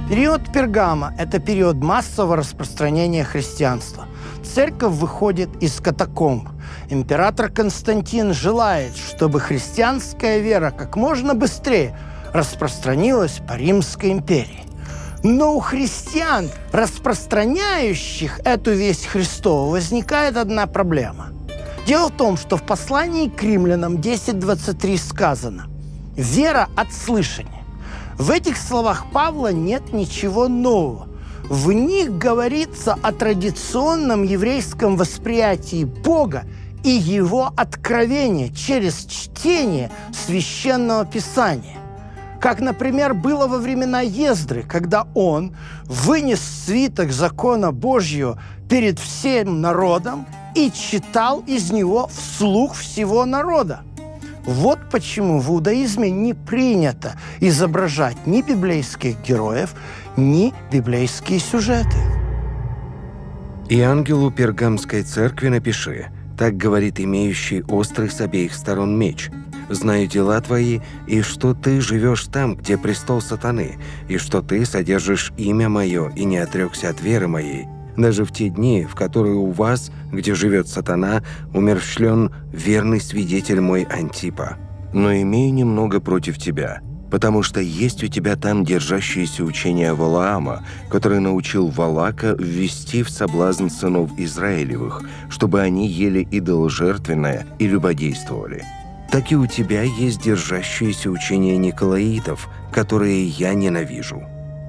Период Пергама – это период массового распространения христианства. Церковь выходит из катакомб. Император Константин желает, чтобы христианская вера как можно быстрее распространилась по Римской империи. Но у христиан, распространяющих эту весть Христову, возникает одна проблема. Дело в том, что в послании к римлянам 10:23 сказано «Вера от слышания». В этих словах Павла нет ничего нового. В них говорится о традиционном еврейском восприятии Бога и Его откровения через чтение Священного Писания. Как, например, было во времена Ездры, когда он вынес свиток закона Божьего перед всем народом и читал из него вслух всего народа. Вот почему в иудаизме не принято изображать ни библейских героев, ни библейские сюжеты. «И ангелу Пергамской церкви напиши, так говорит имеющий острый с обеих сторон меч. Знаю дела твои, и что ты живешь там, где престол сатаны, и что ты содержишь имя мое и не отрекся от веры моей, даже в те дни, в которые у вас, где живет сатана, умерщвлен верный свидетель мой Антипа. Но имею немного против тебя, потому что есть у тебя там держащееся учение Валаама, который научил Валака ввести в соблазн сынов Израилевых, чтобы они ели идоложертвенное и любодействовали. Так и у тебя есть держащееся учение Николаитов, которые я ненавижу».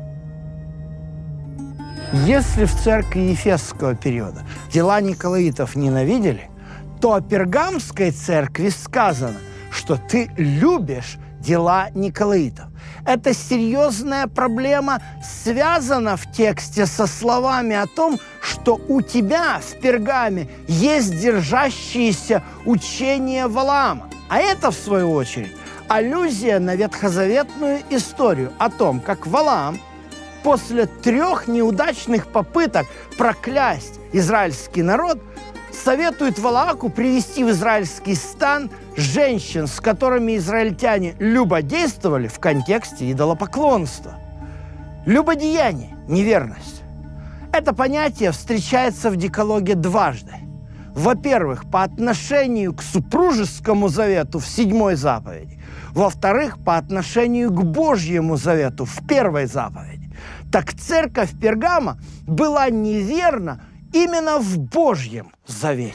Если в церкви Ефесского периода дела Николаитов ненавидели, то о Пергамской церкви сказано, что ты любишь дела Николаитов. Эта серьезная проблема связана в тексте со словами о том, что у тебя в Пергаме есть держащиеся учения Валаама. А это, в свою очередь, аллюзия на ветхозаветную историю о том, как Валаам после 3 неудачных попыток проклясть израильский народ советует Валааку привести в израильский стан женщин, с которыми израильтяне любодействовали в контексте идолопоклонства. Любодеяние – неверность. Это понятие встречается в Декалоге дважды. Во-первых, по отношению к супружескому завету в 7-й заповеди. Во-вторых, по отношению к Божьему завету в 1-й заповеди. Так церковь Пергама была неверна именно в Божьем завете.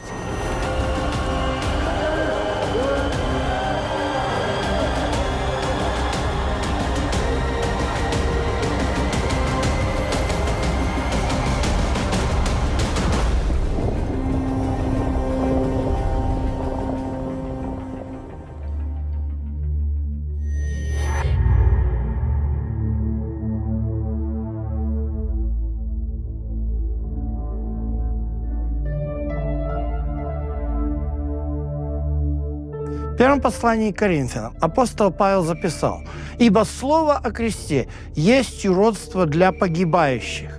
В первом послании к Коринфянам апостол Павел записал: «Ибо слово о кресте есть уродство для погибающих».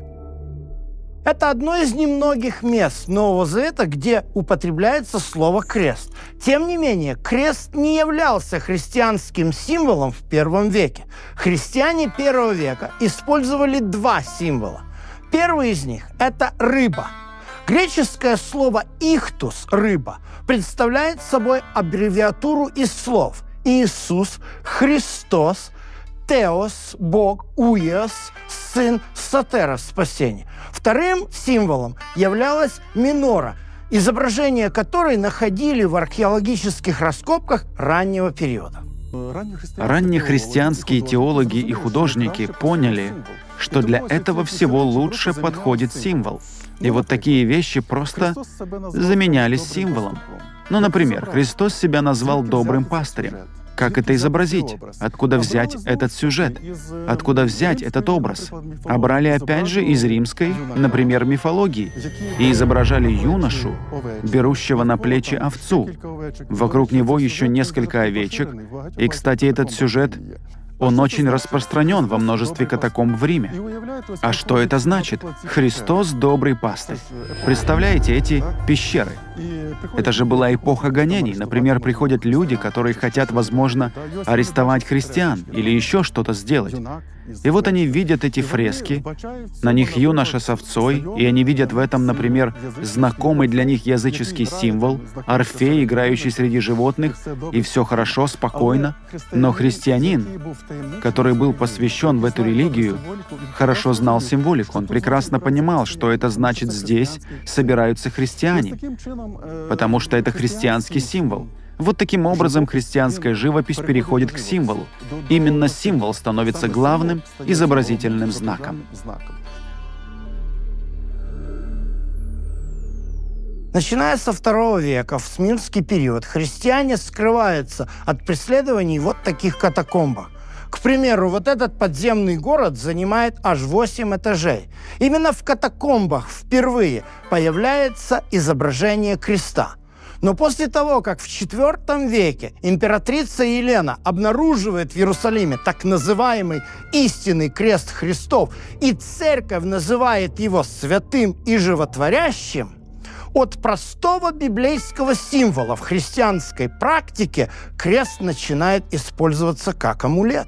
Это одно из немногих мест Нового Завета, где употребляется слово «крест». Тем не менее, крест не являлся христианским символом в первом веке. Христиане первого века использовали 2 символа. Первый из них – это рыба. Греческое слово «ихтус» – «рыба» представляет собой аббревиатуру из слов «Иисус», «Христос», «Теос», «Бог», «Уиос», «Сын», «Сатерос», «Спасение». Вторым символом являлась минора, изображение которой находили в археологических раскопках раннего периода. Раннехристианские теологи и художники поняли, что для этого всего лучше подходит символ. И вот такие вещи просто заменялись символом. Ну, например, Христос себя назвал добрым пастырем. Как это изобразить? Откуда взять этот сюжет? Откуда взять этот образ? А брали опять же из римской, например, мифологии, и изображали юношу, берущего на плечи овцу. Вокруг него еще несколько овечек. И, кстати, этот сюжет, он очень распространен во множестве катакомб в Риме. А что это значит? Христос — добрый пастырь. Представляете, эти пещеры? Это же была эпоха гонений. Например, приходят люди, которые хотят, возможно, арестовать христиан или еще что-то сделать. И вот они видят эти фрески, на них юноша с овцой, и они видят в этом, например, знакомый для них языческий символ, Орфей, играющий среди животных, и все хорошо, спокойно. Но христианин, который был посвящен в эту религию, хорошо знал символику. Он прекрасно понимал, что это значит здесь собираются христиане, потому что это христианский символ. Вот таким образом христианская живопись переходит к символу. Именно символ становится главным изобразительным знаком. Начиная со II века, в Смирнский период, христиане скрываются от преследований вот таких катакомбах. К примеру, вот этот подземный город занимает аж 8 этажей. Именно в катакомбах впервые появляется изображение креста. Но после того, как в IV веке императрица Елена обнаруживает в Иерусалиме так называемый истинный крест Христов, и церковь называет его святым и животворящим, от простого библейского символа в христианской практике крест начинает использоваться как амулет.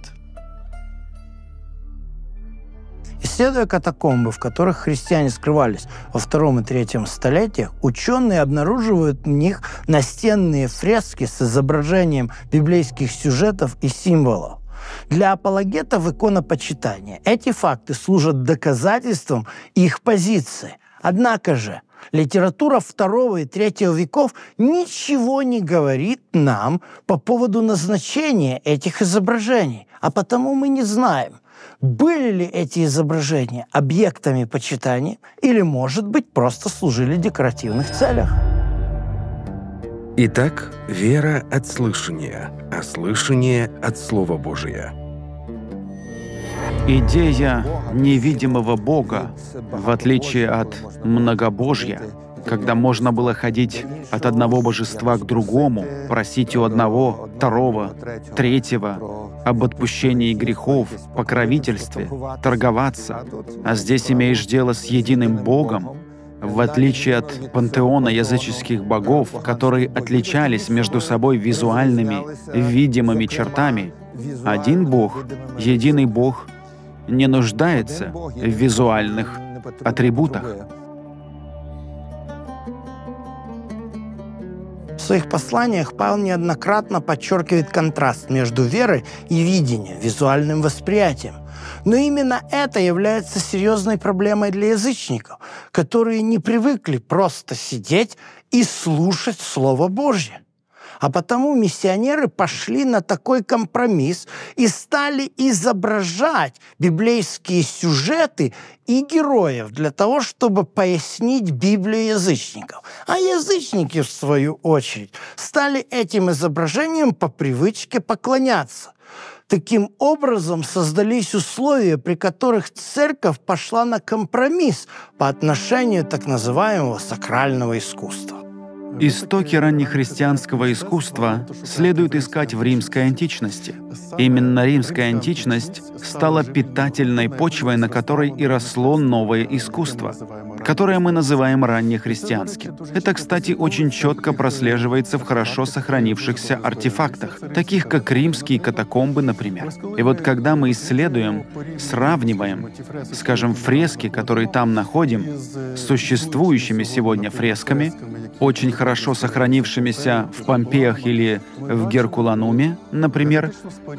Исследуя катакомбы, в которых христиане скрывались во II и III столетиях, ученые обнаруживают в них настенные фрески с изображением библейских сюжетов и символов. Для апологетов иконопочитания эти факты служат доказательством их позиции. Однако же литература II и III веков ничего не говорит нам по поводу назначения этих изображений, а потому мы не знаем, были ли эти изображения объектами почитания или, может быть, просто служили в декоративных целях. Итак, вера от слышания, а слышание от Слова Божия. Идея невидимого Бога, в отличие от многобожья, когда можно было ходить от одного божества к другому, просить у одного, второго, третьего об отпущении грехов, покровительстве, торговаться, а здесь имеешь дело с единым Богом, в отличие от пантеона языческих богов, которые отличались между собой визуальными, видимыми чертами. Один Бог, единый Бог, не нуждается в визуальных атрибутах. В своих посланиях Павел неоднократно подчеркивает контраст между верой и видением, визуальным восприятием. Но именно это является серьезной проблемой для язычников, которые не привыкли просто сидеть и слушать Слово Божье. А потому миссионеры пошли на такой компромисс и стали изображать библейские сюжеты и героев для того, чтобы пояснить Библию язычников. А язычники, в свою очередь, стали этим изображением по привычке поклоняться. Таким образом создались условия, при которых церковь пошла на компромисс по отношению так называемого сакрального искусства. Истоки раннехристианского искусства следует искать в римской античности. Именно римская античность стала питательной почвой, на которой и росло новое искусство, которое мы называем раннехристианским. Это, кстати, очень четко прослеживается в хорошо сохранившихся артефактах, таких как римские катакомбы, например. И вот когда мы исследуем, сравниваем, скажем, фрески, которые там находим, с существующими сегодня фресками, очень хорошо сохранившимися в Помпеях или в Геркулануме, например,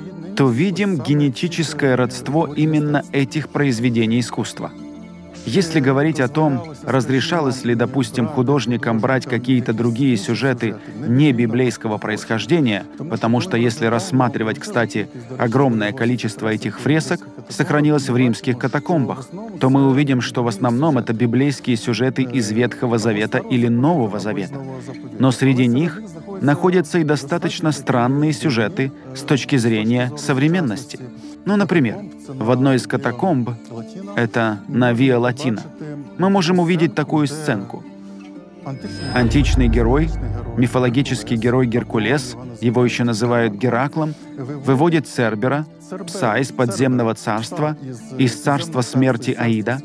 то видим генетическое родство именно этих произведений искусства. Если говорить о том, разрешалось ли, допустим, художникам брать какие-то другие сюжеты не библейского происхождения, потому что если рассматривать, кстати, огромное количество этих фресок сохранилось в римских катакомбах, то мы увидим, что в основном это библейские сюжеты из Ветхого Завета или Нового Завета. Но среди них находятся и достаточно странные сюжеты с точки зрения современности. Ну, например, в одной из катакомб, это на Виа Латина, мы можем увидеть такую сценку. Античный герой, мифологический герой Геркулес, его еще называют Гераклом, выводит Цербера, пса из подземного царства, из царства смерти Аида.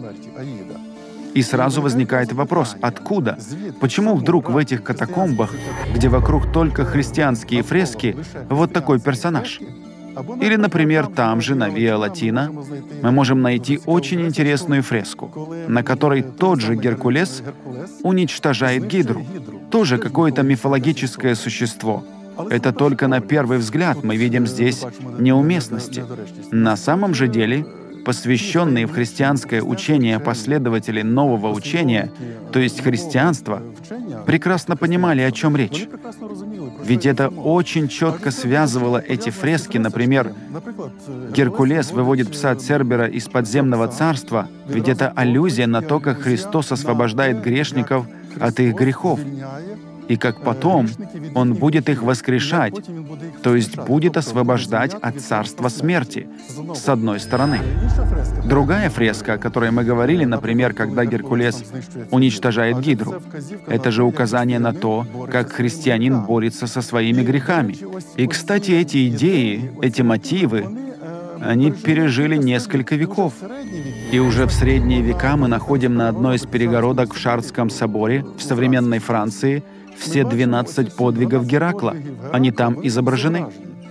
И сразу возникает вопрос, откуда? Почему вдруг в этих катакомбах, где вокруг только христианские фрески, вот такой персонаж? Или, например, там же, на Виа Латина, мы можем найти очень интересную фреску, на которой тот же Геркулес уничтожает Гидру, тоже какое-то мифологическое существо. Это только на первый взгляд мы видим здесь неуместности. На самом же деле, посвященные в христианское учение последователи нового учения, то есть христианства, прекрасно понимали, о чем речь. Ведь это очень четко связывало эти фрески. Например, Геркулес выводит пса Цербера из подземного царства, ведь это аллюзия на то, как Христос освобождает грешников от их грехов, и как потом Он будет их воскрешать, то есть будет освобождать от царства смерти, с одной стороны. Другая фреска, о которой мы говорили, например, когда Геркулес уничтожает Гидру, это же указание на то, как христианин борется со своими грехами. И, кстати, эти идеи, эти мотивы, они пережили несколько веков. И уже в средние века мы находим на одной из перегородок в Шардском соборе в современной Франции все 12 подвигов Геракла. Они там изображены.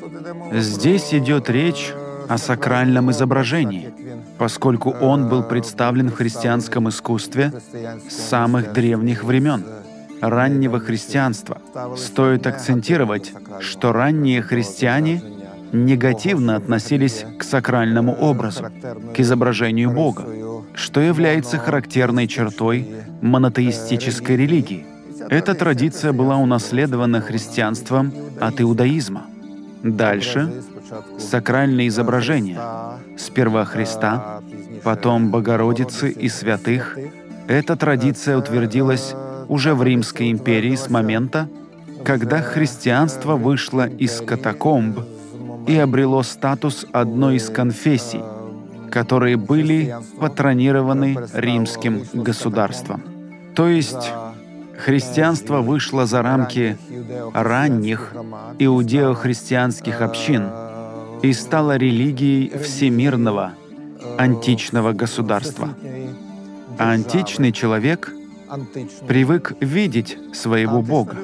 Здесь идет речь о сакральном изображении, поскольку он был представлен в христианском искусстве с самых древних времен, раннего христианства. Стоит акцентировать, что ранние христиане негативно относились к сакральному образу, к изображению Бога, что является характерной чертой монотеистической религии. Эта традиция была унаследована христианством от иудаизма. Дальше — сакральные изображения. Сперва Христа, потом Богородицы и святых. Эта традиция утвердилась уже в Римской империи с момента, когда христианство вышло из катакомб и обрело статус одной из конфессий, которые были патронированы римским государством. То есть христианство вышло за рамки ранних иудео-христианских общин и стало религией всемирного античного государства. А античный человек привык видеть своего Бога.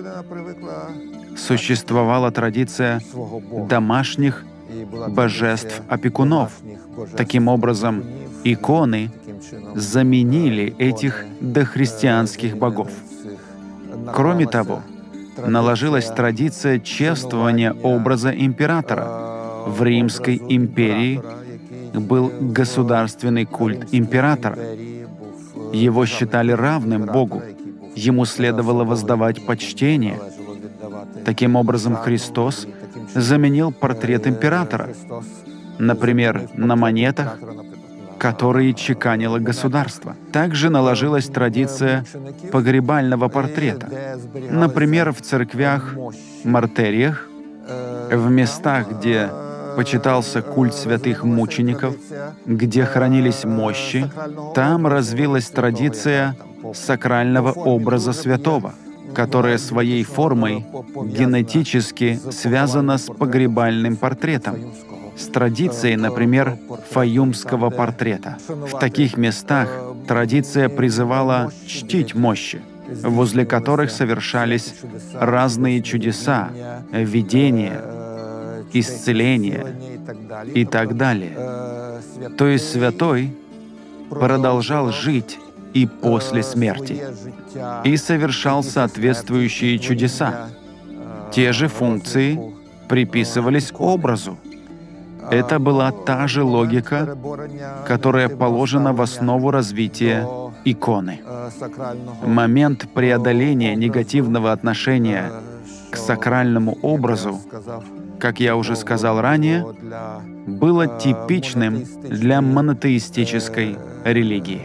Существовала традиция домашних божеств-опекунов. Таким образом, иконы заменили этих дохристианских богов. Кроме того, наложилась традиция чествования образа императора. В Римской империи был государственный культ императора. Его считали равным Богу. Ему следовало воздавать почтение. Таким образом, Христос заменил портрет императора, например, на монетах, которые чеканило государство. Также наложилась традиция погребального портрета. Например, в церквях-мартериях, в местах, где почитался культ святых мучеников, где хранились мощи, там развилась традиция сакрального образа святого, которая своей формой генетически связана с погребальным портретом, с традицией, например, фаюмского портрета. В таких местах традиция призывала чтить мощи, возле которых совершались разные чудеса, видения, исцеления и так далее. То есть святой продолжал жить и после смерти, и совершал соответствующие чудеса. Те же функции приписывались образу. Это была та же логика, которая положена в основу развития иконы. Момент преодоления негативного отношения к сакральному образу, как я уже сказал ранее, было типичным для монотеистической религии.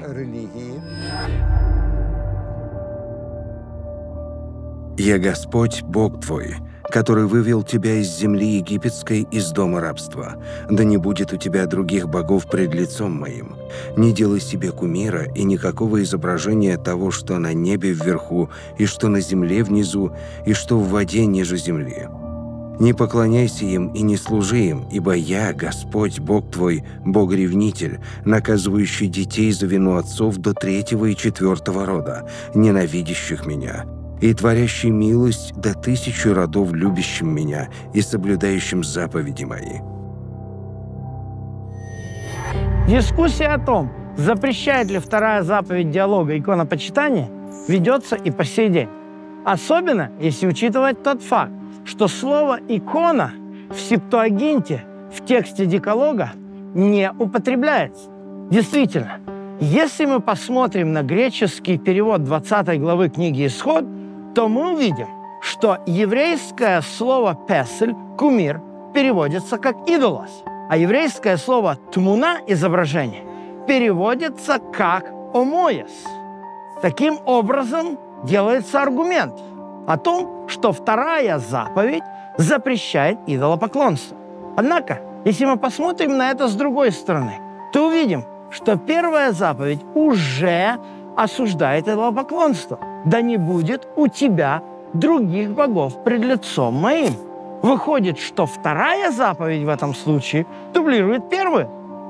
«Я Господь, Бог твой, который вывел тебя из земли египетской, из дома рабства. Да не будет у тебя других богов пред лицом моим. Не делай себе кумира и никакого изображения того, что на небе вверху, и что на земле внизу, и что в воде ниже земли. Не поклоняйся им и не служи им, ибо я, Господь, Бог твой, Бог-ревнитель, наказывающий детей за вину отцов до 3-го и 4-го рода, ненавидящих меня, и творящий милость до 1000 родов, любящим меня и соблюдающим заповеди мои. Дискуссия о том, запрещает ли вторая заповедь диалога иконопочитание, ведется и по сей день. Особенно, если учитывать тот факт, что слово «икона» в Септуагинте, в тексте Декалога, не употребляется. Действительно, если мы посмотрим на греческий перевод 20 главы книги «Исход», то мы увидим, что еврейское слово «песель», «кумир», переводится как «идолос», а еврейское слово «тмуна» – «изображение» переводится как «омоес». Таким образом, делается аргумент о том, что вторая заповедь запрещает идолопоклонство. Однако, если мы посмотрим на это с другой стороны, то увидим, что первая заповедь уже осуждает идолопоклонство. «Да не будет у тебя других богов пред лицом моим». Выходит, что вторая заповедь в этом случае дублирует первую.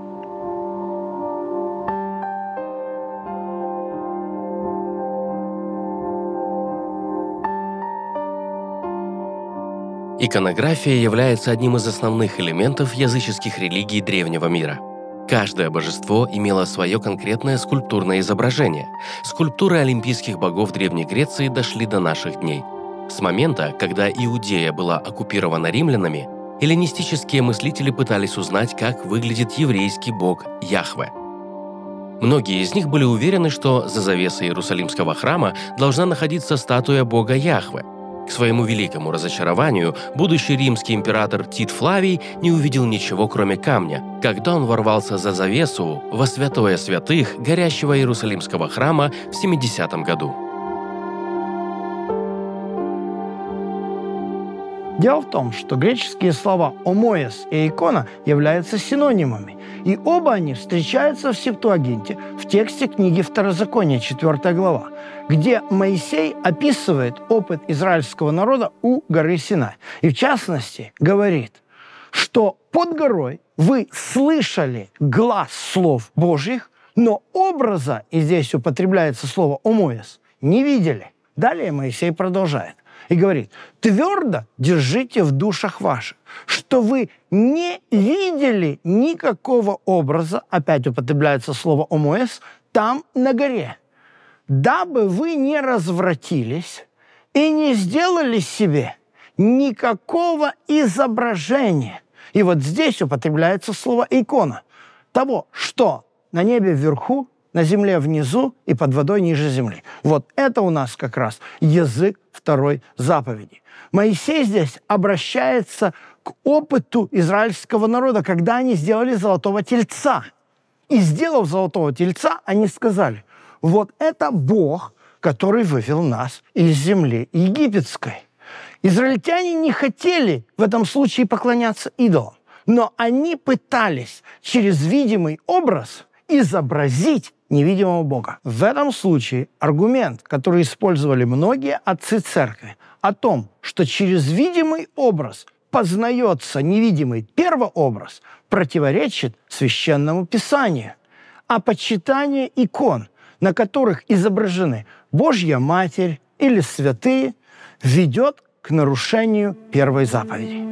Иконография является одним из основных элементов языческих религий древнего мира. Каждое божество имело свое конкретное скульптурное изображение. Скульптуры олимпийских богов Древней Греции дошли до наших дней. С момента, когда Иудея была оккупирована римлянами, эллинистические мыслители пытались узнать, как выглядит еврейский бог Яхве. Многие из них были уверены, что за завесой Иерусалимского храма должна находиться статуя бога Яхве. К своему великому разочарованию, будущий римский император Тит Флавий не увидел ничего, кроме камня, когда он ворвался за завесу во святое святых горящего Иерусалимского храма в 70 году. Дело в том, что греческие слова «омоес» и «икона» являются синонимами, и оба они встречаются в Септуагинте, в тексте книги Второзакония, 4 глава, где Моисей описывает опыт израильского народа у горы Синай. И в частности говорит, что под горой вы слышали глас слов Божьих, но образа, и здесь употребляется слово «омоес», не видели. Далее Моисей продолжает и говорит: «Твердо держите в душах ваших, что вы не видели никакого образа», опять употребляется слово «омоес», там на горе, «дабы вы не развратились и не сделали себе никакого изображения». И вот здесь употребляется слово «икона», того, что на небе вверху, на земле внизу и под водой ниже земли. Вот это у нас как раз язык второй заповеди. Моисей здесь обращается к опыту израильского народа, когда они сделали золотого тельца. И сделав золотого тельца, они сказали: вот это Бог, который вывел нас из земли египетской. Израильтяне не хотели в этом случае поклоняться идолам, но они пытались через видимый образ изобразить невидимого Бога. В этом случае аргумент, который использовали многие отцы церкви, о том, что через видимый образ познается невидимый первообраз, противоречит Священному Писанию. А почитание икон, на которых изображены Божья Матерь или святые, ведет к нарушению первой заповеди.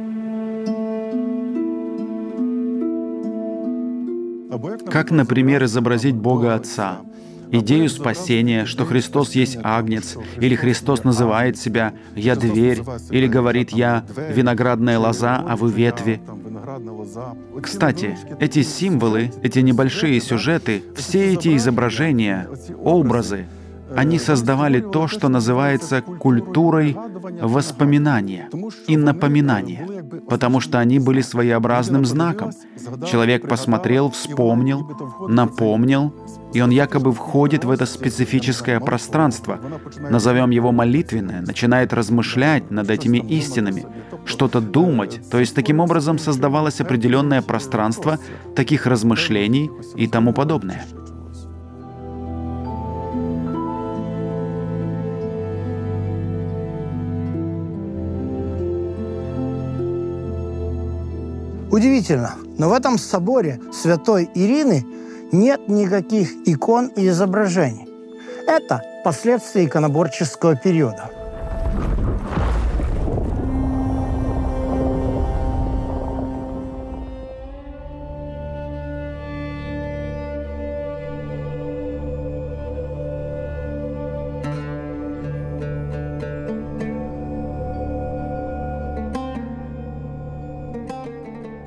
Как, например, изобразить Бога Отца, идею спасения, что Христос есть Агнец, или Христос называет себя «Я дверь», или говорит «Я виноградная лоза, а вы ветви». Кстати, эти символы, эти небольшие сюжеты, все эти изображения, образы, они создавали то, что называется культурой воспоминания и напоминания, потому что они были своеобразным знаком. Человек посмотрел, вспомнил, напомнил, и он якобы входит в это специфическое пространство, назовем его молитвенное, начинает размышлять над этими истинами, что-то думать, то есть таким образом создавалось определенное пространство таких размышлений и тому подобное. Удивительно, но в этом соборе святой Ирины нет никаких икон и изображений. Это последствия иконоборческого периода.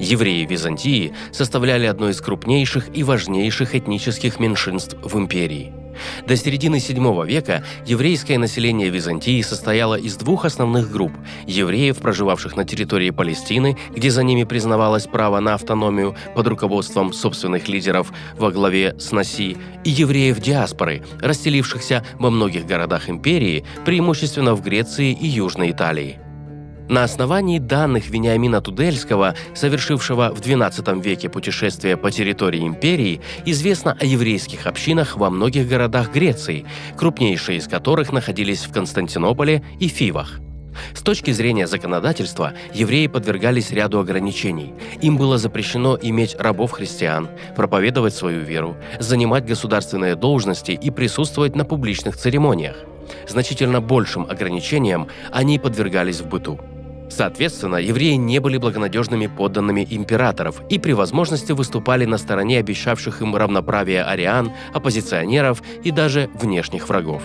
Евреи Византии составляли одно из крупнейших и важнейших этнических меньшинств в империи. До середины VII века еврейское население Византии состояло из двух основных групп – евреев, проживавших на территории Палестины, где за ними признавалось право на автономию под руководством собственных лидеров во главе с Наси, и евреев диаспоры, расселившихся во многих городах империи, преимущественно в Греции и Южной Италии. На основании данных Вениамина Тудельского, совершившего в XII веке путешествие по территории империи, известно о еврейских общинах во многих городах Греции, крупнейшие из которых находились в Константинополе и Фивах. С точки зрения законодательства, евреи подвергались ряду ограничений. Им было запрещено иметь рабов-христиан, проповедовать свою веру, занимать государственные должности и присутствовать на публичных церемониях. Значительно большим ограничениям они подвергались в быту. Соответственно, евреи не были благонадежными подданными императоров и при возможности выступали на стороне обещавших им равноправие ариан, оппозиционеров и даже внешних врагов.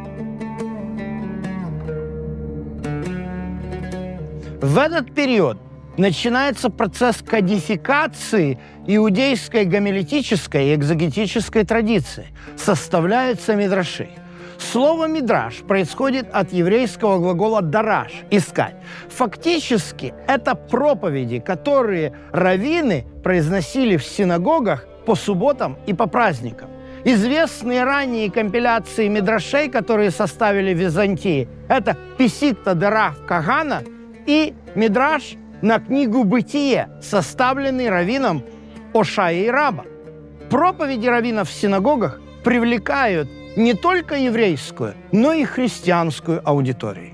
В этот период начинается процесс кодификации иудейской гомилетической и экзегетической традиции. Составляются мидраши. Слово «мидраш» происходит от еврейского глагола «дараш» – «искать». Фактически, это проповеди, которые раввины произносили в синагогах по субботам и по праздникам. Известные ранние компиляции мидрашей, которые составили в Византии, это «Песикта Дарах Кагана» и «Мидраш на книгу «Бытие», составленный раввином Ошайей Раба. Проповеди раввинов в синагогах привлекают не только еврейскую, но и христианскую аудиторию.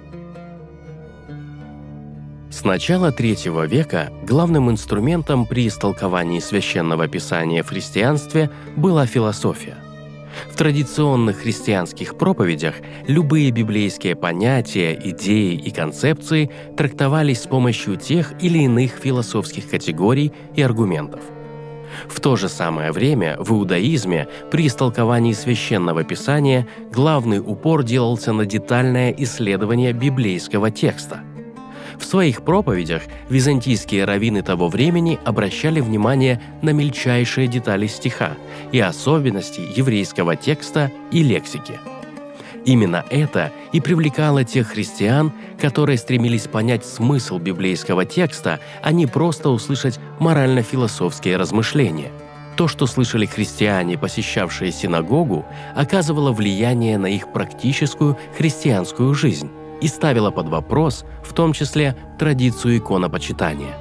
С начала III века главным инструментом при истолковании священного писания в христианстве была философия. В традиционных христианских проповедях любые библейские понятия, идеи и концепции трактовались с помощью тех или иных философских категорий и аргументов. В то же самое время в иудаизме при истолковании священного писания главный упор делался на детальное исследование библейского текста. В своих проповедях византийские раввины того времени обращали внимание на мельчайшие детали стиха и особенности еврейского текста и лексики. Именно это и привлекало тех христиан, которые стремились понять смысл библейского текста, а не просто услышать морально-философские размышления. То, что слышали христиане, посещавшие синагогу, оказывало влияние на их практическую христианскую жизнь и ставило под вопрос, в том числе, традицию иконопочитания.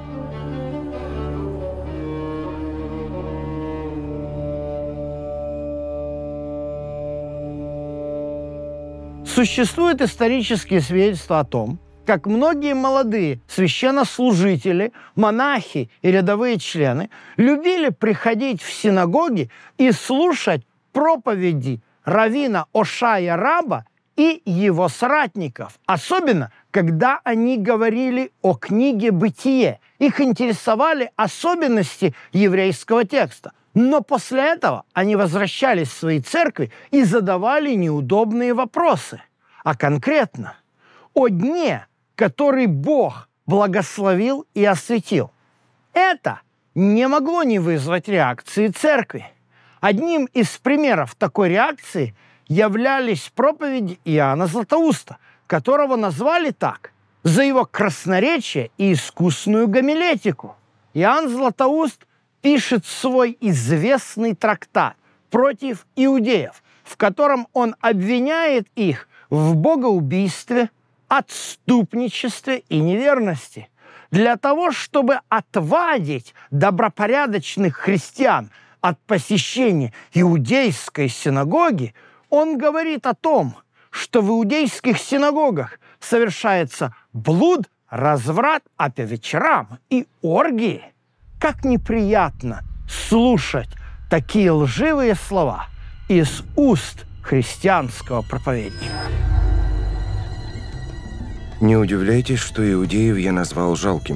Существуют исторические свидетельства о том, как многие молодые священнослужители, монахи и рядовые члены любили приходить в синагоги и слушать проповеди раввина Ошая Раба и его соратников, особенно когда они говорили о книге «Бытие». Их интересовали особенности еврейского текста. Но после этого они возвращались в свои церкви и задавали неудобные вопросы. А конкретно о дне, который Бог благословил и осветил. Это не могло не вызвать реакции церкви. Одним из примеров такой реакции являлись проповеди Иоанна Златоуста, которого назвали так за его красноречие и искусную гомилетику. Иоанн Златоуст пишет свой известный трактат против иудеев, в котором он обвиняет их в богоубийстве, отступничестве и неверности. Для того, чтобы отвадить добропорядочных христиан от посещения иудейской синагоги, он говорит о том, что в иудейских синагогах совершается блуд, разврат, а по вечерам и оргии. Как неприятно слушать такие лживые слова из уст христианского проповедника. Не удивляйтесь, что иудеев я назвал жалкими,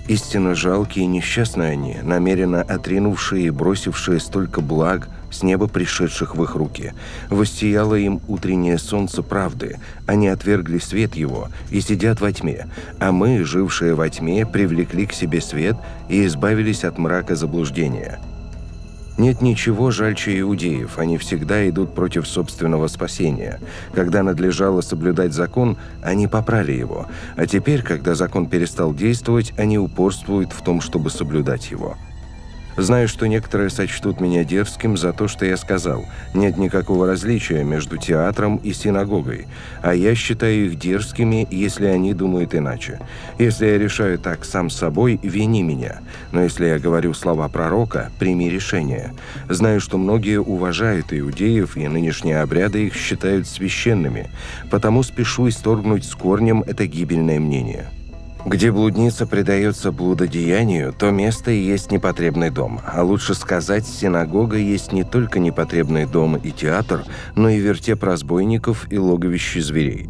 Истинно жалкие и несчастные они, намеренно отринувшие и бросившие столько благ, с неба пришедших в их руки. Воссияло им утреннее солнце правды, они отвергли свет его и сидят во тьме, а мы, жившие во тьме, привлекли к себе свет и избавились от мрака заблуждения. Нет ничего жальче иудеев, они всегда идут против собственного спасения. Когда надлежало соблюдать закон, они попрали его, а теперь, когда закон перестал действовать, они упорствуют в том, чтобы соблюдать его. Знаю, что некоторые сочтут меня дерзким за то, что я сказал. Нет никакого различия между театром и синагогой, а я считаю их дерзкими, если они думают иначе. Если я решаю так сам с собой, вини меня. Но если я говорю слова пророка, прими решение. Знаю, что многие уважают иудеев, и нынешние обряды их считают священными, потому спешу исторгнуть с корнем это гибельное мнение. Где блудница предается блудодеянию, то место и есть непотребный дом. А лучше сказать, синагога есть не только непотребный дом и театр, но и вертеп разбойников и логовище зверей.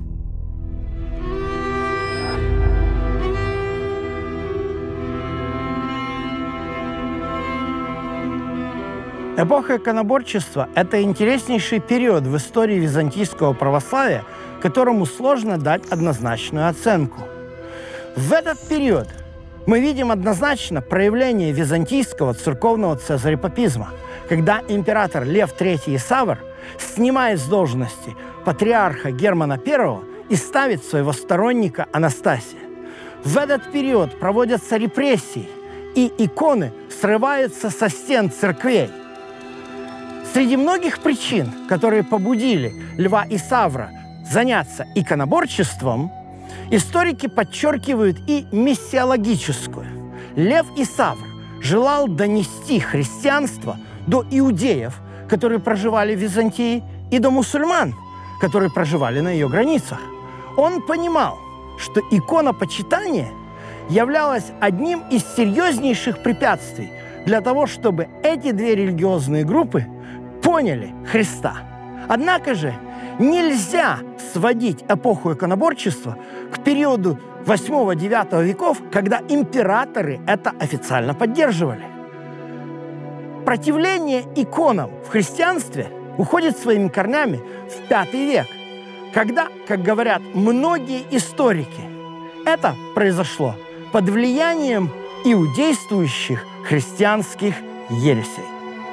Эпоха иконоборчества – это интереснейший период в истории византийского православия, которому сложно дать однозначную оценку. В этот период мы видим однозначно проявление византийского церковного цезарепапизма, когда император Лев III Исавр снимает с должности патриарха Германа I и ставит своего сторонника Анастасия. В этот период проводятся репрессии, и иконы срываются со стен церквей. Среди многих причин, которые побудили Льва Исавра заняться иконоборчеством, историки подчеркивают и миссиологическую. Лев Исавр желал донести христианство до иудеев, которые проживали в Византии, и до мусульман, которые проживали на ее границах. Он понимал, что иконопочитание являлось одним из серьезнейших препятствий для того, чтобы эти две религиозные группы поняли Христа. Однако же нельзя сводить эпоху иконоборчества к периоду 8-9 веков, когда императоры это официально поддерживали. Противление иконам в христианстве уходит своими корнями в V век, когда, как говорят многие историки, это произошло под влиянием иудействующих христианских ересей.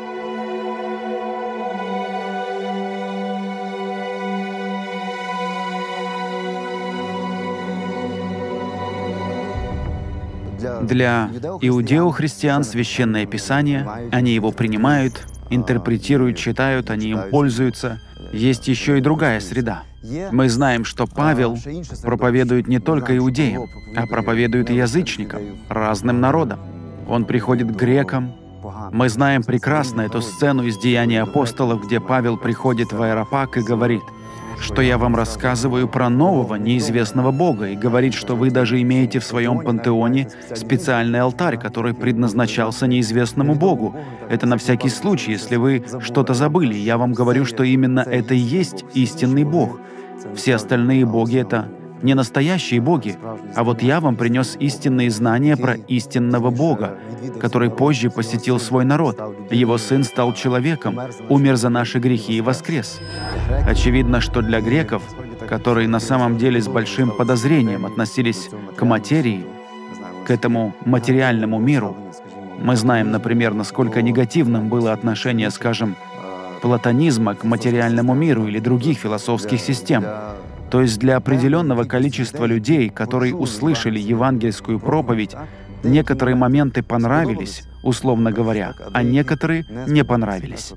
Для иудео-христиан Священное Писание, они его принимают, интерпретируют, читают, они им пользуются. Есть еще и другая среда. Мы знаем, что Павел проповедует не только иудеям, а проповедует и язычникам, разным народам. Он приходит к грекам. Мы знаем прекрасно эту сцену из «Деяний апостолов», где Павел приходит в Аэропаг и говорит, что я вам рассказываю про нового, неизвестного Бога, и говорит, что вы даже имеете в своем пантеоне специальный алтарь, который предназначался неизвестному Богу. Это на всякий случай, если вы что-то забыли. Я вам говорю, что именно это и есть истинный Бог. Все остальные боги — это не настоящие боги, а вот я вам принес истинные знания про истинного Бога, который позже посетил свой народ. Его Сын стал человеком, умер за наши грехи и воскрес. Очевидно, что для греков, которые на самом деле с большим подозрением относились к материи, к этому материальному миру, мы знаем, например, насколько негативным было отношение, скажем, платонизма к материальному миру или других философских систем. То есть для определенного количества людей, которые услышали евангельскую проповедь, некоторые моменты понравились, условно говоря, а некоторые не понравились.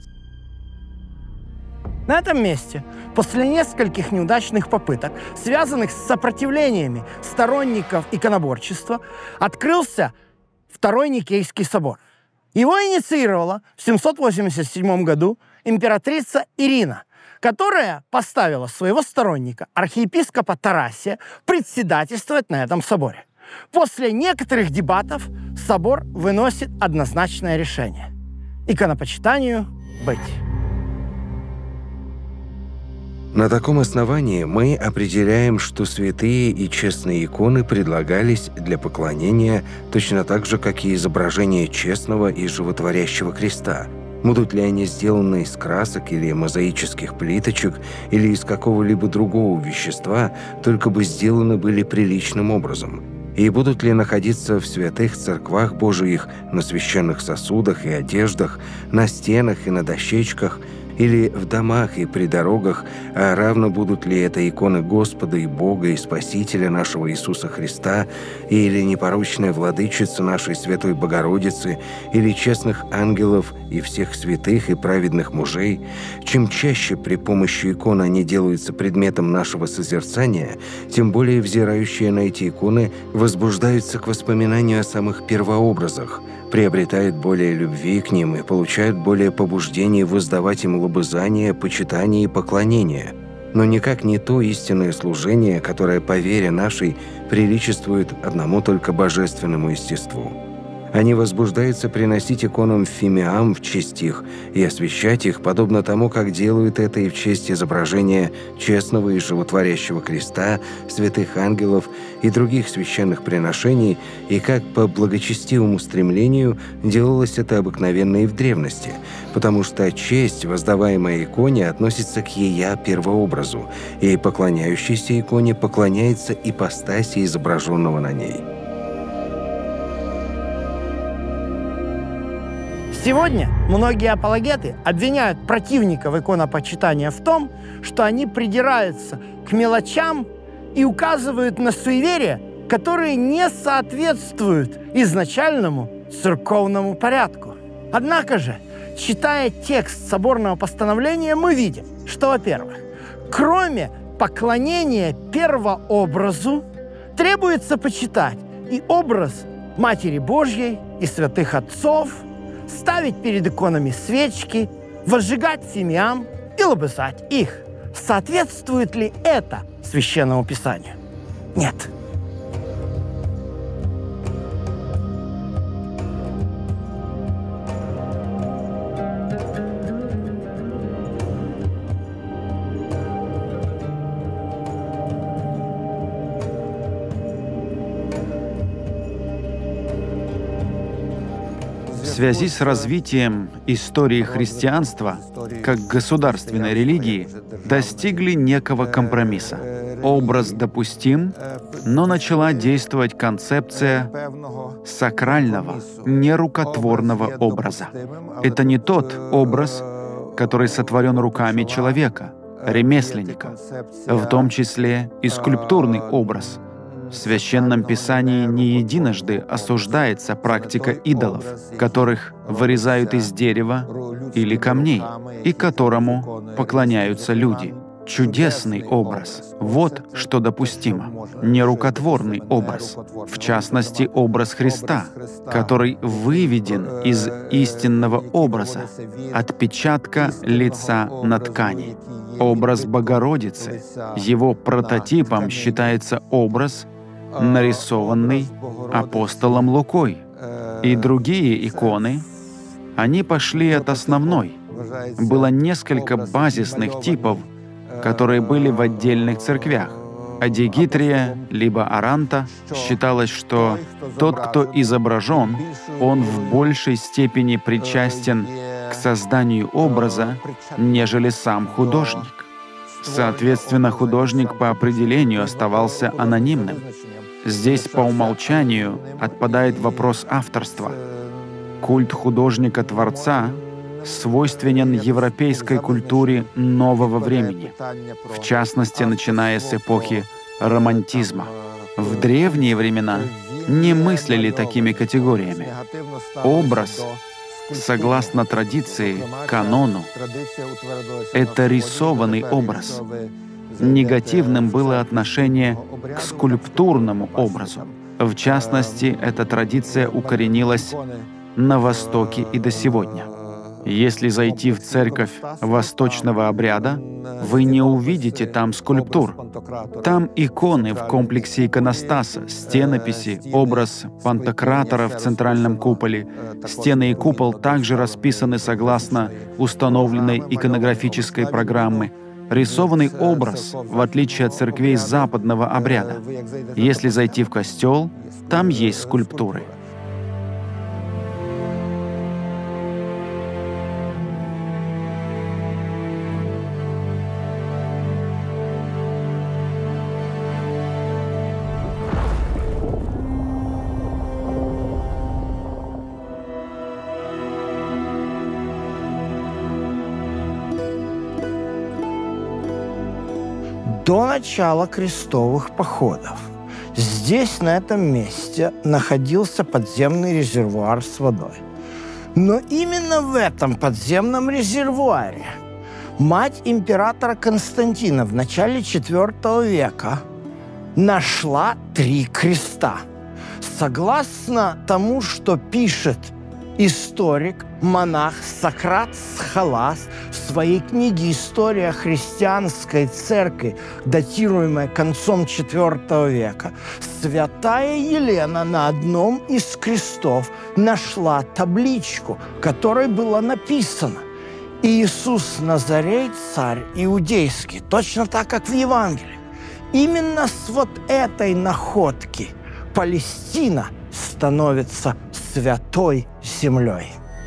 На этом месте, после нескольких неудачных попыток, связанных с сопротивлениями сторонников иконоборчества, открылся Второй Никейский собор. Его инициировала в 787 году императрица Ирина, которая поставила своего сторонника, архиепископа Тарасия, председательствовать на этом соборе. После некоторых дебатов собор выносит однозначное решение: иконопочитанию быть. На таком основании мы определяем, что святые и честные иконы предлагались для поклонения точно так же, как и изображение честного и животворящего креста. Будут ли они сделаны из красок или мозаических плиточек, или из какого-либо другого вещества, только бы сделаны были приличным образом. И будут ли находиться в святых церквах Божиих, на священных сосудах и одеждах, на стенах и на дощечках, или в домах и при дорогах, а равно будут ли это иконы Господа и Бога и Спасителя нашего Иисуса Христа, или непорочная владычица нашей Святой Богородицы, или честных ангелов и всех святых и праведных мужей, чем чаще при помощи икон они делаются предметом нашего созерцания, тем более взирающие на эти иконы возбуждаются к воспоминанию о самых первообразах, приобретают более любви к ним и получают более побуждений воздавать им лобызание, почитание и поклонение, но никак не то истинное служение, которое по вере нашей приличествует одному только божественному естеству. Они возбуждаются приносить иконам фимиам в честь их и освящать их, подобно тому, как делают это и в честь изображения честного и животворящего креста, святых ангелов и других священных приношений, и как по благочестивому стремлению делалось это обыкновенно и в древности, потому что честь, воздаваемая иконе, относится к ея первообразу, и поклоняющийся иконе поклоняется ипостаси изображенного на ней. Сегодня многие апологеты обвиняют противников иконопочитания в том, что они придираются к мелочам и указывают на суеверия, которые не соответствуют изначальному церковному порядку. Однако же, читая текст соборного постановления, мы видим, что, во-первых, кроме поклонения первообразу, требуется почитать и образ Матери Божьей и святых отцов, ставить перед иконами свечки, возжигать фимиам и лобызать их. Соответствует ли это Священному Писанию? Нет. В связи с развитием истории христианства как государственной религии достигли некого компромисса. Образ допустим, но начала действовать концепция сакрального, нерукотворного образа. Это не тот образ, который сотворен руками человека, ремесленника, в том числе и скульптурный образ. В Священном Писании не единожды осуждается практика идолов, которых вырезают из дерева или камней, и которому поклоняются люди. Чудесный образ — вот что допустимо. Нерукотворный образ, в частности, образ Христа, который выведен из истинного образа, отпечатка лица на ткани. Образ Богородицы, его прототипом считается образ, нарисованный апостолом Лукой. И другие иконы, они пошли от основной. Было несколько базисных типов, которые были в отдельных церквях. Адигитрия либо Аранта считалось, что тот, кто изображен, он в большей степени причастен к созданию образа, нежели сам художник. Соответственно, художник по определению оставался анонимным. Здесь по умолчанию отпадает вопрос авторства. Культ художника-творца свойственен европейской культуре нового времени, в частности, начиная с эпохи романтизма. В древние времена не мыслили такими категориями. Образ, согласно традиции, канону, это рисованный образ. Негативным было отношение к скульптурному образу. В частности, эта традиция укоренилась на Востоке и до сегодня. Если зайти в церковь восточного обряда, вы не увидите там скульптур. Там иконы в комплексе иконостаса, стенописи, образ Пантократора в центральном куполе. Стены и купол также расписаны согласно установленной иконографической программы. рисованный образ, в отличие от церквей западного обряда. Если зайти в костел, там есть скульптуры. До начала крестовых походов здесь, на этом месте, находился подземный резервуар с водой. Но именно в этом подземном резервуаре мать императора Константина в начале IV века нашла 3 креста. Согласно тому, что пишет историк, монах Сократ Схоласт в своей книге «История христианской церкви», датируемой концом IV века, святая Елена на одном из крестов нашла табличку, в которой было написано «Иисус Назарей, царь иудейский», точно так, как в Евангелии. Именно с вот этой находки Палестина становится святой землей.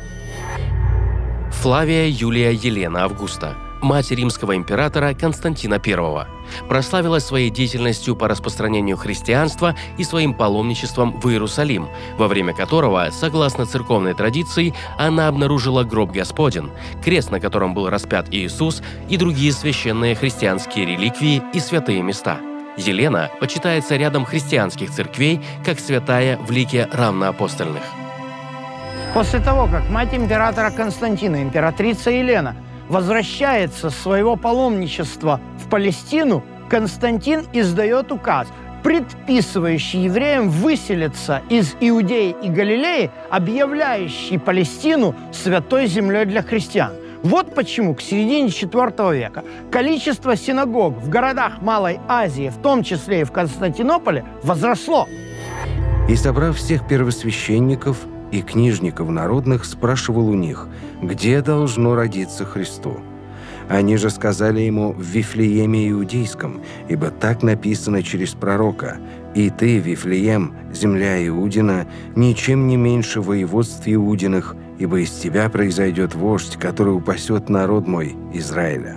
Флавия Юлия Елена Августа, мать римского императора Константина I, прославилась своей деятельностью по распространению христианства и своим паломничеством в Иерусалим, во время которого, согласно церковной традиции, она обнаружила гроб Господень, крест, на котором был распят Иисус, и другие священные христианские реликвии и святые места. Елена почитается рядом христианских церквей как святая в лике равноапостольных. После того, как мать императора Константина, императрица Елена, возвращается с своего паломничества в Палестину, Константин издает указ, предписывающий евреям выселиться из Иудеи и Галилеи, объявляющий Палестину святой землей для христиан. Вот почему к середине IV века количество синагог в городах Малой Азии, в том числе и в Константинополе, возросло. И, собрав всех первосвященников и книжников народных, спрашивал у них, где должно родиться Христу. Они же сказали ему в Вифлееме Иудейском, ибо так написано через пророка: «И ты, Вифлеем, земля Иудина, ничем не меньше воеводств Иудиных, ибо из тебя произойдет вождь, который упасет народ мой, Израиля».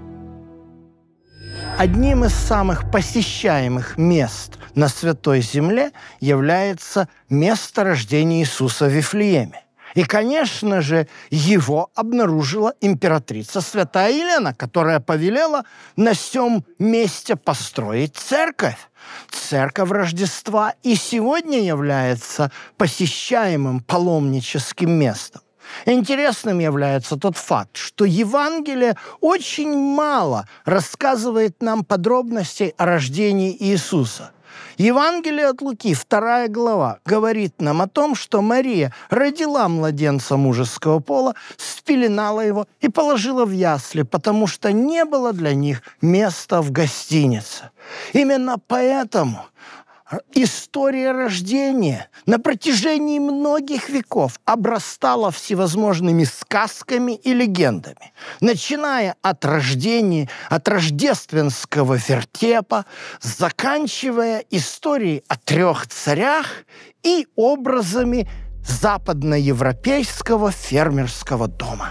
Одним из самых посещаемых мест на Святой Земле является место рождения Иисуса в Вифлееме. И, конечно же, его обнаружила императрица святая Елена, которая повелела на сём месте построить церковь. Церковь Рождества и сегодня является посещаемым паломническим местом. Интересным является тот факт, что Евангелие очень мало рассказывает нам подробностей о рождении Иисуса. Евангелие от Луки, 2 глава, говорит нам о том, что Мария родила младенца мужеского пола, спеленала его и положила в ясли, потому что не было для них места в гостинице. Именно поэтому история рождения на протяжении многих веков обрастала всевозможными сказками и легендами, начиная от рождения, от рождественского вертепа, заканчивая историей о 3 царях и образами западноевропейского фермерского дома.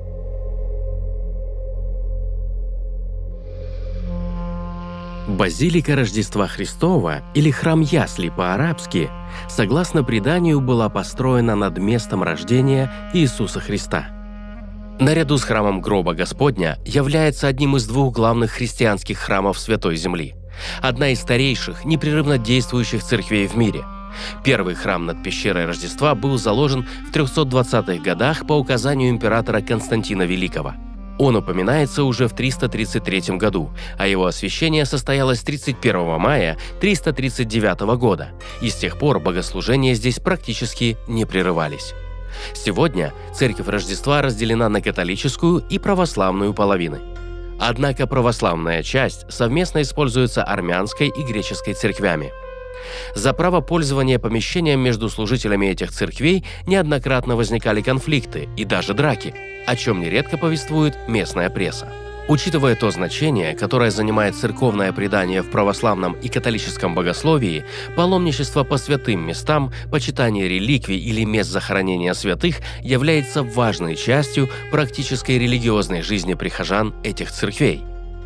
Базилика Рождества Христова, или храм Ясли по-арабски, согласно преданию, была построена над местом рождения Иисуса Христа. Наряду с храмом Гроба Господня является одним из 2 главных христианских храмов Святой Земли, одна из старейших, непрерывно действующих церквей в мире. Первый храм над пещерой Рождества был заложен в 320-х годах по указанию императора Константина Великого. Он упоминается уже в 333 году, а его освящение состоялось 31 мая 339 года, и с тех пор богослужения здесь практически не прерывались. Сегодня церковь Рождества разделена на католическую и православную половины. Однако православная часть совместно используется армянской и греческой церквями. За право пользования помещением между служителями этих церквей неоднократно возникали конфликты и даже драки, о чем нередко повествует местная пресса. Учитывая то значение, которое занимает церковное предание в православном и католическом богословии, паломничество по святым местам, почитание реликвий или мест захоронения святых является важной частью практической религиозной жизни прихожан этих церквей.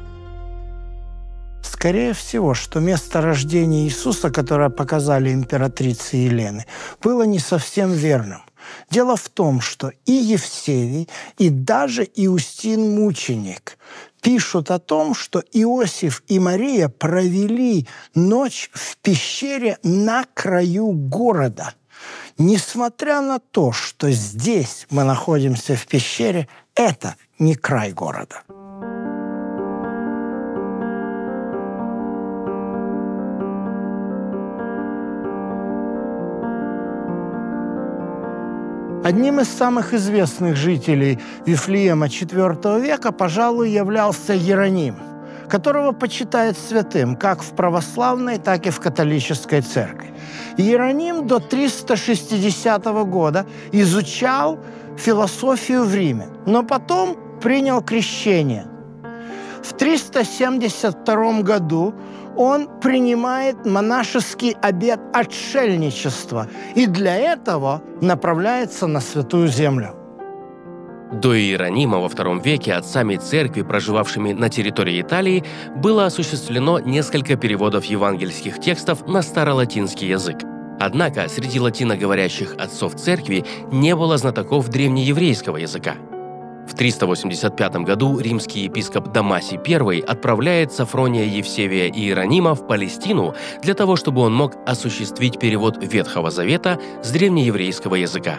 Скорее всего, что место рождения Иисуса, которое показали императрице Елены, было не совсем верным. Дело в том, что и Евсевий, и даже Иустин Мученик пишут о том, что Иосиф и Мария провели ночь в пещере на краю города. Несмотря на то, что здесь мы находимся в пещере, это не край города. Одним из самых известных жителей Вифлеема IV века, пожалуй, являлся Иероним, которого почитают святым как в православной, так и в католической церкви. Иероним до 360 года изучал философию в Риме, но потом принял крещение. В 372 году он принимает монашеский обет отшельничества и для этого направляется на Святую Землю. До Иеронима во II веке отцами церкви, проживавшими на территории Италии, было осуществлено несколько переводов евангельских текстов на старолатинский язык. Однако среди латиноговорящих отцов церкви не было знатоков древнееврейского языка. В 385 году римский епископ Дамасий I отправляет Софрония Евсевия и Иеронима в Палестину для того, чтобы он мог осуществить перевод Ветхого Завета с древнееврейского языка.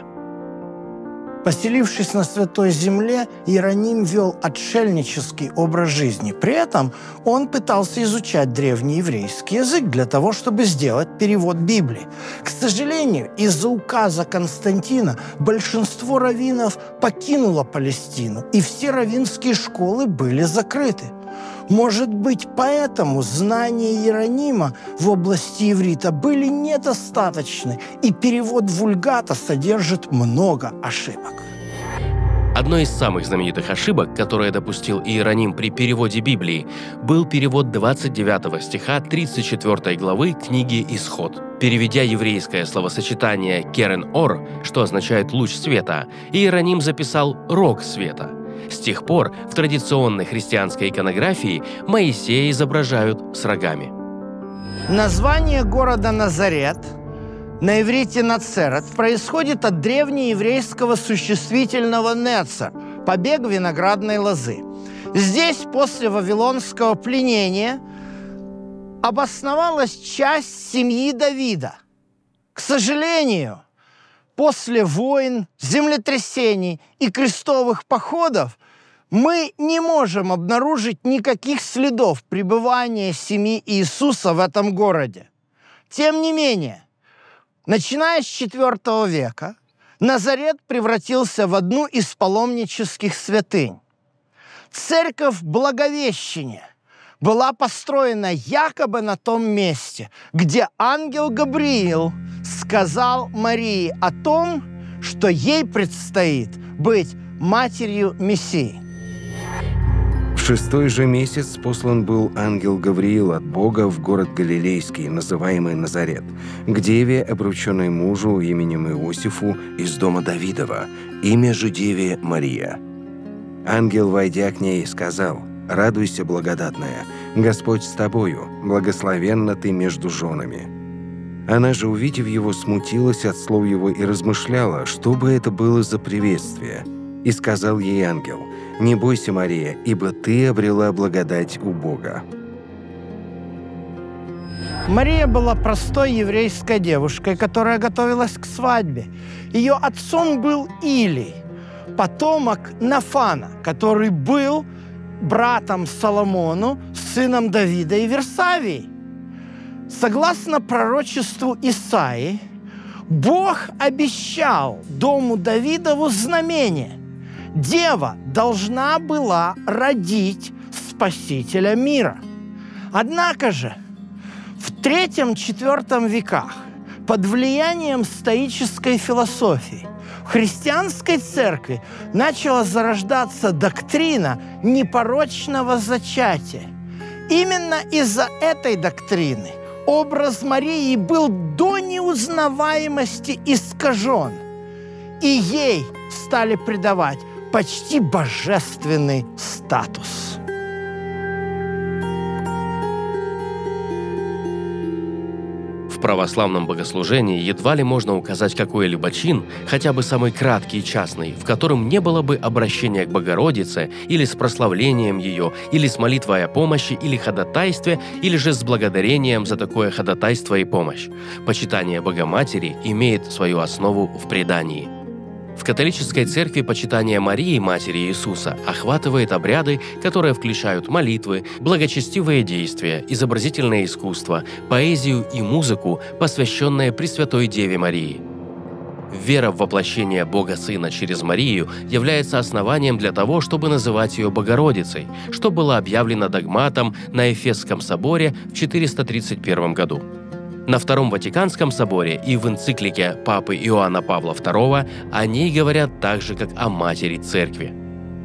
Поселившись на Святой Земле, Иероним вел отшельнический образ жизни. При этом он пытался изучать древнееврейский язык для того, чтобы сделать перевод Библии. К сожалению, из-за указа Константина большинство раввинов покинуло Палестину, и все раввинские школы были закрыты. Может быть, поэтому знания Иеронима в области иврита были недостаточны, и перевод Вульгата содержит много ошибок. Одной из самых знаменитых ошибок, которые допустил Иероним при переводе Библии, был перевод 29 стиха 34 главы книги «Исход». Переведя еврейское словосочетание «керен-ор», что означает «луч света», Иероним записал «рог света». С тех пор в традиционной христианской иконографии Моисея изображают с рогами. Название города Назарет, на иврите Нацерет, происходит от древнееврейского существительного «нецер» – побег виноградной лозы. Здесь после вавилонского пленения обосновалась часть семьи Давида. К сожалению, после войн, землетрясений и крестовых походов мы не можем обнаружить никаких следов пребывания семьи Иисуса в этом городе. Тем не менее, начиная с IV века, Назарет превратился в одну из паломнических святынь. Церковь Благовещения была построена якобы на том месте, где ангел Гавриил сказал Марии о том, что ей предстоит быть матерью Мессии. В 6-й же месяц послан был ангел Гавриил от Бога в город Галилейский, называемый Назарет, к деве, обрученной мужу именем Иосифу из дома Давидова, имя же деве Мария. Ангел, войдя к ней, сказал: «Радуйся, благодатная, Господь с тобою, благословенна ты между женами». Она же, увидев его, смутилась от слов его и размышляла, что бы это было за приветствие. И сказал ей ангел: «Не бойся, Мария, ибо ты обрела благодать у Бога». Мария была простой еврейской девушкой, которая готовилась к свадьбе. Ее отцом был Илий, потомок Нафана, который был братом Соломону, сыном Давида и Версавии. Согласно пророчеству Исаии, Бог обещал дому Давидову знамение. Дева должна была родить Спасителя мира. Однако же в III-IV веках под влиянием стоической философии В христианской церкви начала зарождаться доктрина непорочного зачатия. Именно из-за этой доктрины образ Марии был до неузнаваемости искажен, и ей стали придавать почти божественный статус. В православном богослужении едва ли можно указать какой-либо чин, хотя бы самый краткий и частный, в котором не было бы обращения к Богородице или с прославлением ее, или с молитвой о помощи или ходатайстве, или же с благодарением за такое ходатайство и помощь. Почитание Богоматери имеет свою основу в предании. В католической церкви почитание Марии, Матери Иисуса, охватывает обряды, которые включают молитвы, благочестивые действия, изобразительное искусство, поэзию и музыку, посвященные Пресвятой Деве Марии. Вера в воплощение Бога Сына через Марию является основанием для того, чтобы называть ее Богородицей, что было объявлено догматом на Эфесском соборе в 431 году. На Втором Ватиканском соборе и в энциклике Папы Иоанна Павла II о ней говорят так же, как о Матери Церкви.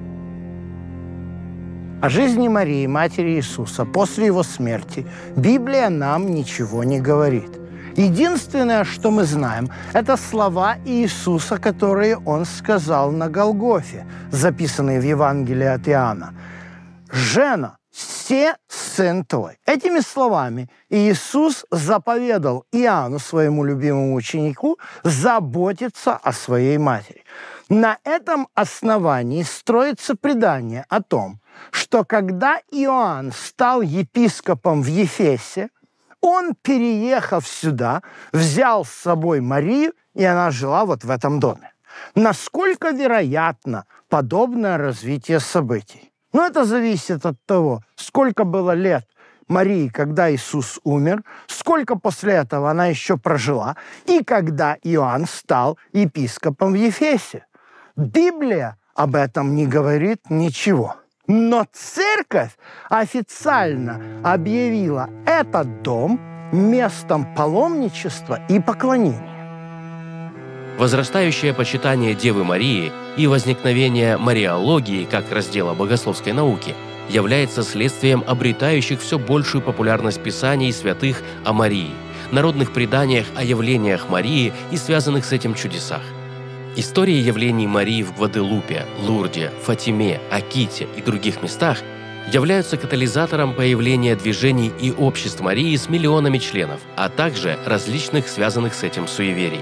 О жизни Марии, Матери Иисуса, после Его смерти Библия нам ничего не говорит. Единственное, что мы знаем, это слова Иисуса, которые Он сказал на Голгофе, записанные в Евангелии от Иоанна. «Жена, се сын твой». Этими словами Иисус заповедал Иоанну, своему любимому ученику, заботиться о своей матери. На этом основании строится предание о том, что когда Иоанн стал епископом в Ефесе, он, переехав сюда, взял с собой Марию, и она жила вот в этом доме. Насколько вероятно подобное развитие событий? Но это зависит от того, сколько было лет Марии, когда Иисус умер, сколько после этого она еще прожила, и когда Иоанн стал епископом в Ефесе. Библия об этом не говорит ничего. Но церковь официально объявила этот дом местом паломничества и поклонения. Возрастающее почитание Девы Марии и возникновение мариологии как раздела богословской науки является следствием обретающих все большую популярность писаний святых о Марии, народных преданиях о явлениях Марии и связанных с этим чудесах. Истории явлений Марии в Гваделупе, Лурде, Фатиме, Аките и других местах являются катализатором появления движений и обществ Марии с миллионами членов, а также различных связанных с этим суеверий.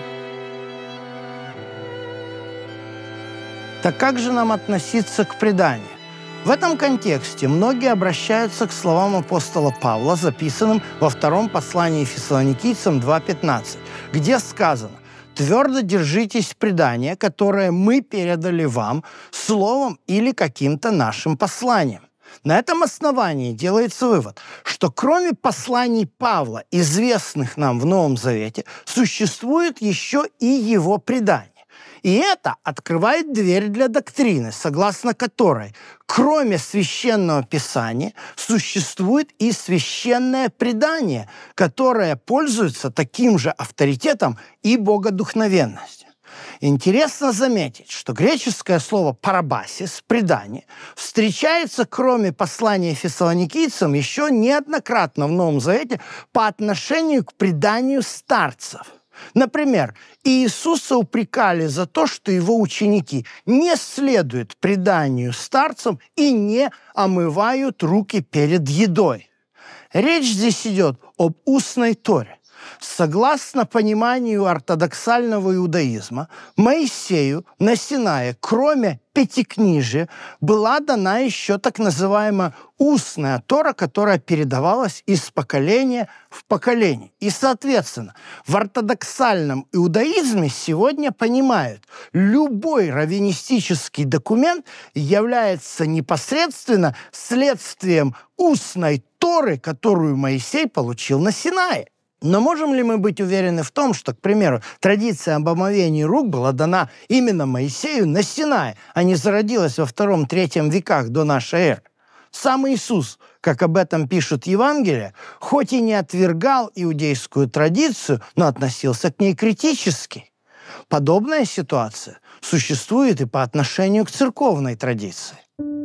Так как же нам относиться к преданию? В этом контексте многие обращаются к словам апостола Павла, записанным во втором послании Фессалоникийцам 2:15, где сказано: «Твердо держитесь предания, которое мы передали вам словом или каким-то нашим посланием». На этом основании делается вывод, что кроме посланий Павла, известных нам в Новом Завете, существует еще и его предание. И это открывает дверь для доктрины, согласно которой, кроме священного писания, существует и священное предание, которое пользуется таким же авторитетом и богодухновенностью. Интересно заметить, что греческое слово «парабасис» – «предание» встречается, кроме послания фессалоникийцам, еще неоднократно в Новом Завете по отношению к преданию старцев. Например, Иисуса упрекали за то, что его ученики не следуют преданию старцам и не омывают руки перед едой. Речь здесь идет об устной Торе. Согласно пониманию ортодоксального иудаизма, Моисею на Синае, кроме Пятикнижия, была дана еще так называемая устная Тора, которая передавалась из поколения в поколение. И, соответственно, в ортодоксальном иудаизме сегодня понимают, любой раввинистический документ является непосредственно следствием устной Торы, которую Моисей получил на Синае. Но можем ли мы быть уверены в том, что, к примеру, традиция об омовении рук была дана именно Моисею на Синае, а не зародилась во II-III веках до нашей эры? Сам Иисус, как об этом пишут Евангелия, хоть и не отвергал иудейскую традицию, но относился к ней критически. Подобная ситуация существует и по отношению к церковной традиции.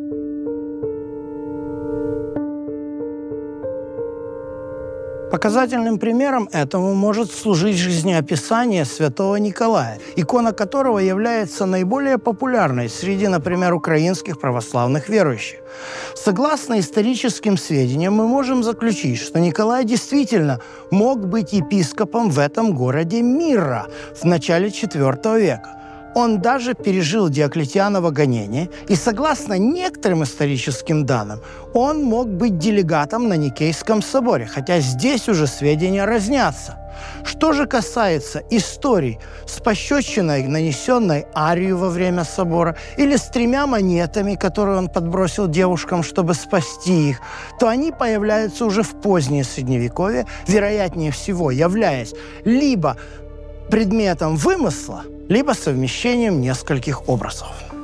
Показательным примером этому может служить жизнеописание святого Николая, икона которого является наиболее популярной среди, например, украинских православных верующих. Согласно историческим сведениям, мы можем заключить, что Николай действительно мог быть епископом в этом городе Мирра в начале IV века. Он даже пережил Диоклетианово гонение, и, согласно некоторым историческим данным, он мог быть делегатом на Никейском соборе, хотя здесь уже сведения разнятся. Что же касается историй с пощечиной, нанесенной Арию во время собора, или с 3 монетами, которые он подбросил девушкам, чтобы спасти их, то они появляются уже в позднее Средневековье, вероятнее всего являясь либо предметом вымысла, либо совмещением нескольких образов.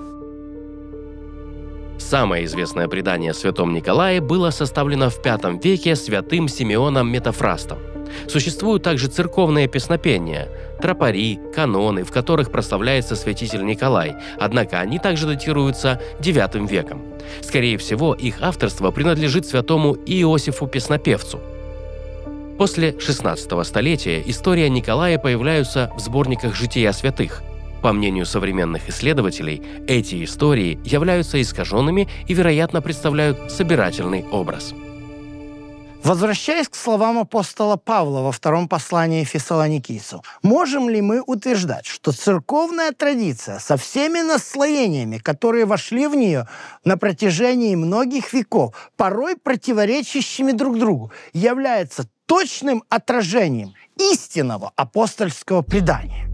Самое известное предание о святом Николае было составлено в V веке святым Симеоном Метафрастом. Существуют также церковные песнопения, тропари, каноны, в которых прославляется святитель Николай, однако они также датируются IX веком. Скорее всего, их авторство принадлежит святому Иосифу Песнопевцу. После XVI столетия история Николая появляются в сборниках «Жития святых». По мнению современных исследователей, эти истории являются искаженными и, вероятно, представляют собирательный образ. Возвращаясь к словам апостола Павла во 2 послании фессалоникийцам, можем ли мы утверждать, что церковная традиция со всеми наслоениями, которые вошли в нее на протяжении многих веков, порой противоречащими друг другу, является точным отражением истинного апостольского предания?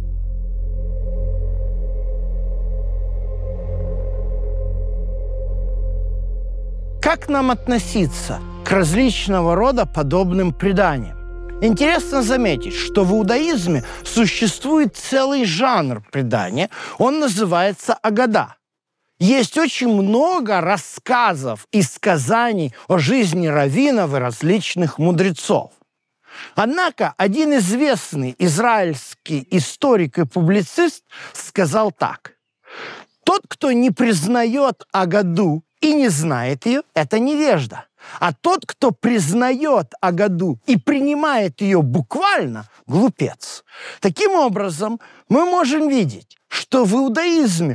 Как нам относиться к различного рода подобным преданиям? Интересно заметить, что в иудаизме существует целый жанр предания, он называется Агада. Есть очень много рассказов и сказаний о жизни раввинов и различных мудрецов. Однако один известный израильский историк и публицист сказал так: «Тот, кто не признает Агаду и не знает ее, это невежда. А тот, кто признает Агаду и принимает ее буквально, глупец». Таким образом, мы можем видеть, что в иудаизме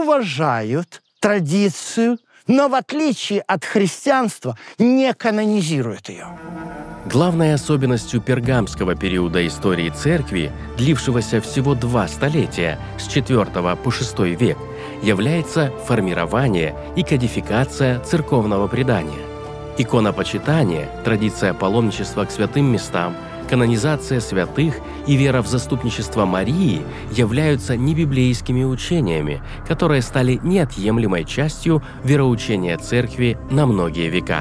уважают традицию, но в отличие от христианства не канонизируют ее. Главной особенностью пергамского периода истории церкви, длившегося всего 2 столетия, с IV по VI век, является формирование и кодификация церковного предания. Иконопочитание, традиция паломничества к святым местам, канонизация святых и вера в заступничество Марии являются небиблейскими учениями, которые стали неотъемлемой частью вероучения церкви на многие века.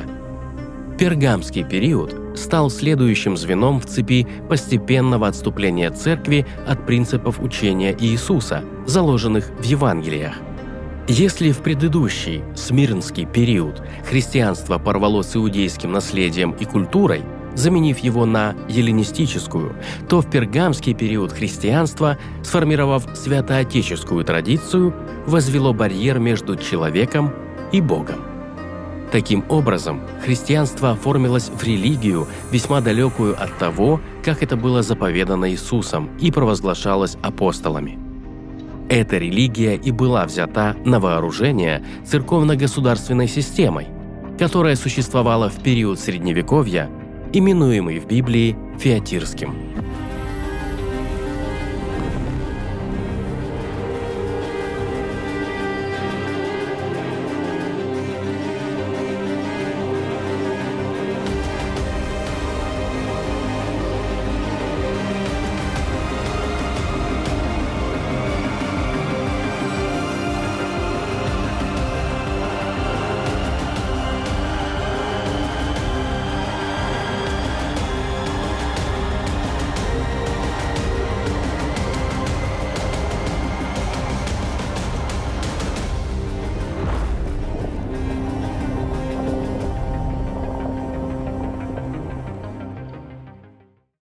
Пергамский период стал следующим звеном в цепи постепенного отступления церкви от принципов учения Иисуса, заложенных в Евангелиях. Если в предыдущий, смирнский период, христианство порвало с иудейским наследием и культурой, заменив его на эллинистическую, то в пергамский период христианство, сформировав святоотеческую традицию, возвело барьер между человеком и Богом. Таким образом, христианство оформилось в религию, весьма далекую от того, как это было заповедано Иисусом и провозглашалось апостолами. Эта религия и была взята на вооружение церковно-государственной системой, которая существовала в период Средневековья, именуемый в Библии Феотирским.